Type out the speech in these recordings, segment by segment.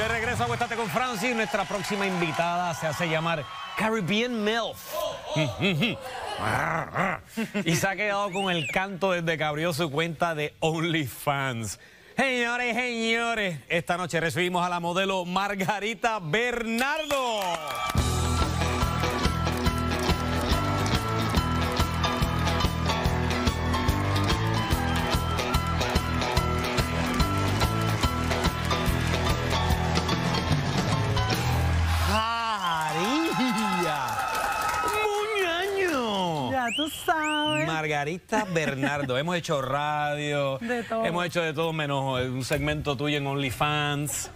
De regreso a Acuéstate con Francis, nuestra próxima invitada se hace llamar Caribbean MILF. Y se ha quedado con el canto desde que abrió su cuenta de OnlyFans. Señores, esta noche recibimos a la modelo Margarita Bernardo. Tú sabes. Margarita Bernardo. Hemos hecho radio. De todo. Hemos hecho de todo menos un segmento tuyo en OnlyFans.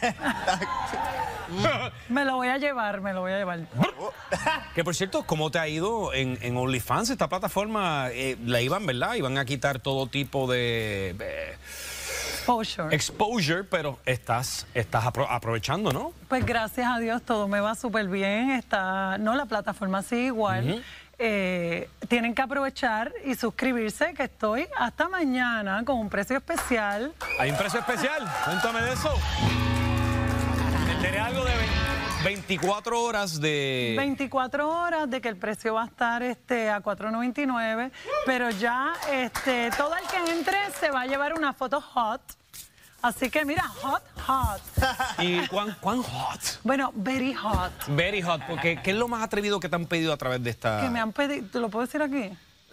Me lo voy a llevar, me lo voy a llevar. Que por cierto, ¿cómo te ha ido en OnlyFans? Esta plataforma la iban, ¿verdad? Iban a quitar todo tipo de exposure, pero estás aprovechando, ¿no? Pues gracias a Dios todo me va súper bien. La plataforma sigue igual. Tienen que aprovechar y suscribirse, que estoy hasta mañana con un precio especial. ¿Hay un precio especial? Cuéntame de eso. Tendré algo de 24 horas de... 24 horas de que el precio va a estar a $4.99, pero ya todo el que entre se va a llevar una foto hot. Así que mira, hot. ¿Y cuán hot? Bueno, very hot. Very hot, porque ¿qué es lo más atrevido que te han pedido a través de esta...? Que me han pedido, ¿te lo puedo decir aquí?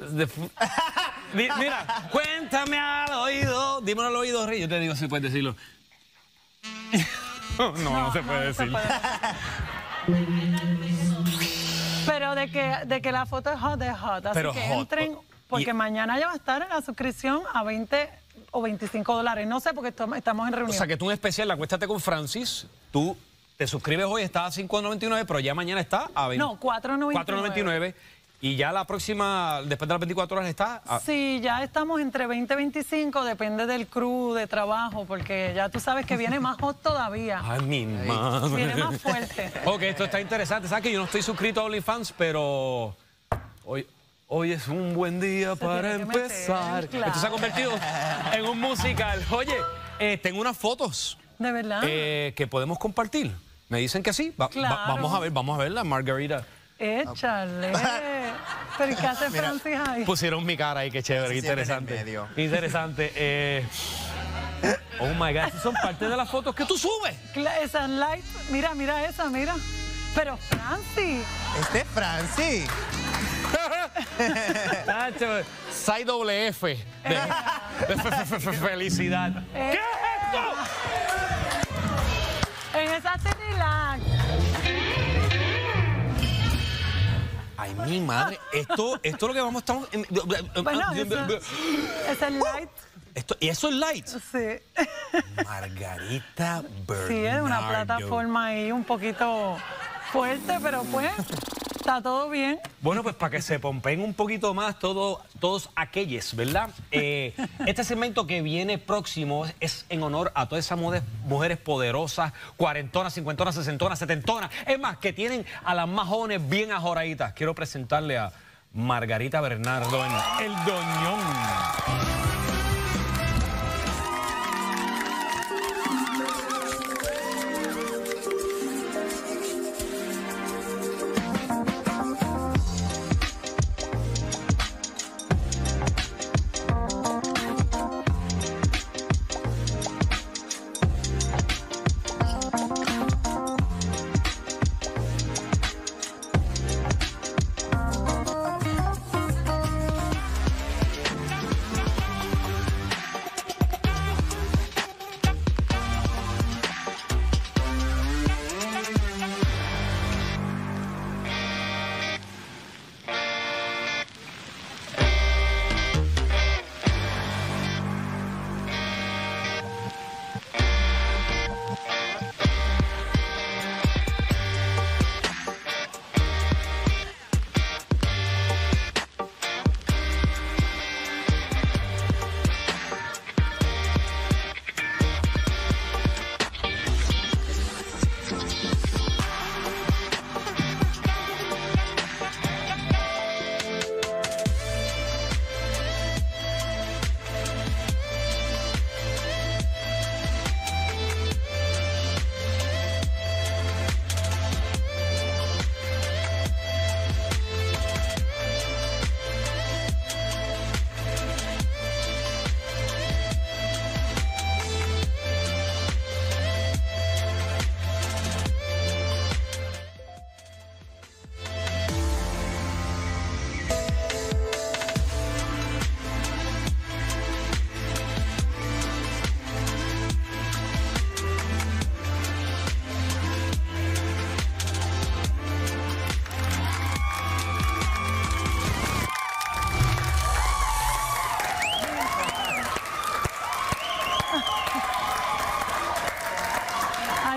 Mira, cuéntame al oído, dímelo al oído, Rey. Yo te digo si puedes decirlo. No se puede decir. Pero de que la foto es hot, así pero que hot, entren, porque mañana ya va a estar en la suscripción a $20 o $25. No sé, porque estamos en reunión. O sea, que tú en especial, Acuéstate con Francis, tú te suscribes hoy, está a $5.99, pero ya mañana está a $4.99. Y ya la próxima, después de las 24 horas, está a... Sí, ya estamos entre 20 y 25, depende del crew de trabajo, porque ya tú sabes que viene más hot todavía. Ay, mi madre. Viene más fuerte. Ok, esto está interesante. ¿Sabes que yo no estoy suscrito a OnlyFans, pero hoy es un buen día para empezar. Claro. Esto se ha convertido en un musical. Oye, tengo unas fotos. ¿De verdad? Que podemos compartir. Me dicen que sí. Claro. Vamos a verla, Margarita. Échale. ¿Pero qué hace Francis ahí? Pusieron mi cara ahí, qué chévere, interesante. Interesante. Oh my God, ¿esas son parte de las fotos que tú subes? Esa light, mira esa, mira. Pero Francis. Este es Francis. Side doble F de felicidad. ¿Qué es esto? En esa te relax. Ay, mi madre, esto es lo que vamos a estar... Bueno, esa es light. ¿Y eso es light? Sí. Margarita Bernardo. Sí, es una plataforma ahí un poquito fuerte, pero pues está todo bien. Bueno, pues para que se pompeen un poquito más todos aquellos, ¿verdad? Este segmento que viene próximo es en honor a todas esas mujeres poderosas, cuarentonas, cincuentonas, sesentonas, setentonas. Es más, que tienen a las más jóvenes bien ajoraditas. Quiero presentarle a Margarita Bernardo en El Doñón.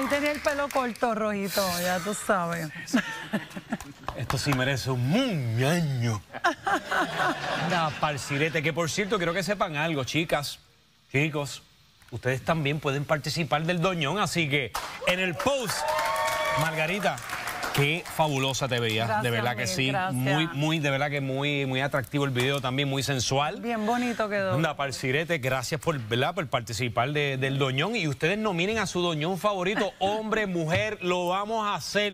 Hoy tenía el pelo corto, rojito, ya tú sabes. Esto sí merece un muñaño. Anda, parcirete, que por cierto, quiero que sepan algo, chicas, chicos. Ustedes también pueden participar del doñón, así que en el post, Margarita, qué fabulosa te veías, Gracias, de verdad que sí. gracias. De verdad que muy atractivo el video también, muy sensual. Bien bonito quedó. Anda, parcirete, gracias por, ¿verdad?, por participar del doñón. Y ustedes nominen a su doñón favorito, hombre, mujer, lo vamos a hacer.